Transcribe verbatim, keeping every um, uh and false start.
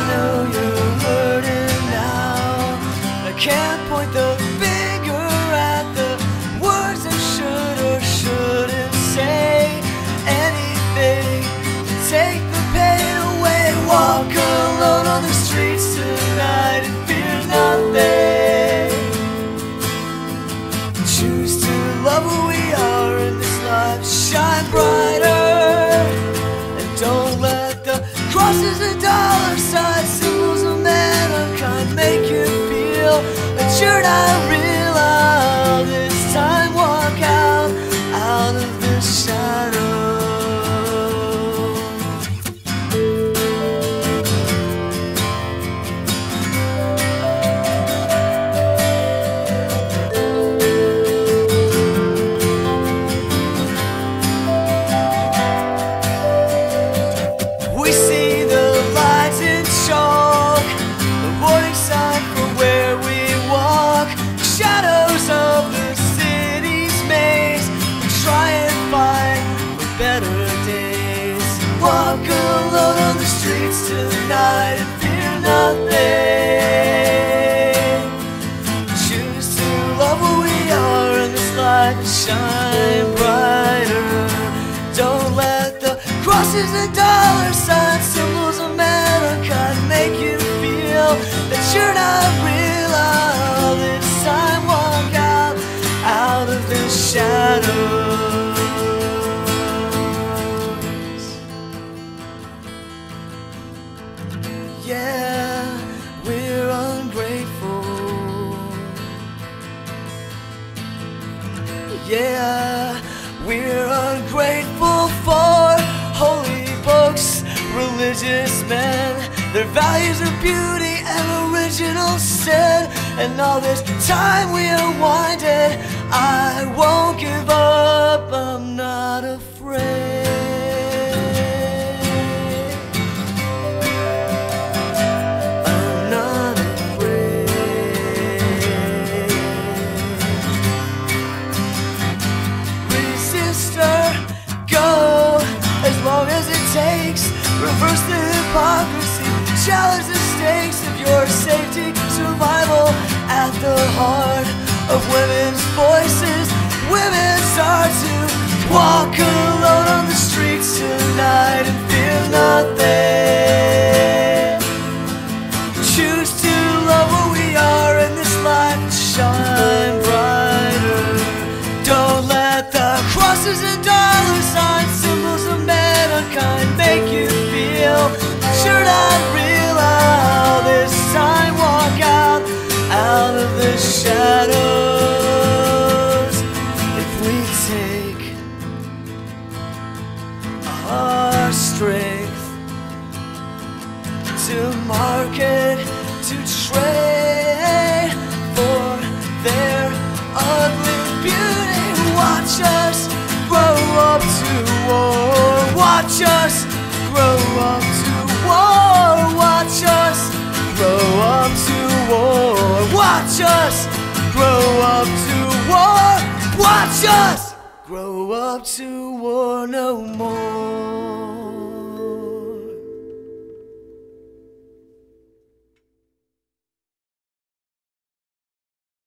know you're hurting now. I can't point the finger at the words I should or shouldn't say. Anything to take the pain away. Walk alone on the streets tonight and fear nothing. Choose to love who we are in this life. Shine brighter, and don't let the crosses and dollar signs, symbols of mankind make you feel that you're not real. All this time, walk out, out of the shadow. Walk alone on the streets tonight and fear nothing. Choose to love who we are in this life and shine brighter. Don't let the crosses and dollar signs, symbols of mankind make you feel that you're not real. All this time, walk out, out of the shadows. Yeah, we're ungrateful. Yeah, we're ungrateful for holy books, religious men, their values of beauty and original sin. And all this time we are winded, I won't give up, I'm not afraid. Takes. Reverse the hypocrisy, challenge the stakes of your safety, survival at the heart of women's voices. Women start to walk alone on the streets tonight and fear nothing. Choose to love who we are in this life and shine brighter. Don't let the crosses and dollar signs, symbols of mankind make you feel that you're not real. All this time, walk out, out of the shadows. If we take our strength to market, to trade for their ugly beauty, watch us grow up to war. Watch us grow up to war. Watch us grow up to war. Watch us grow up to war. Watch us grow up to war no more.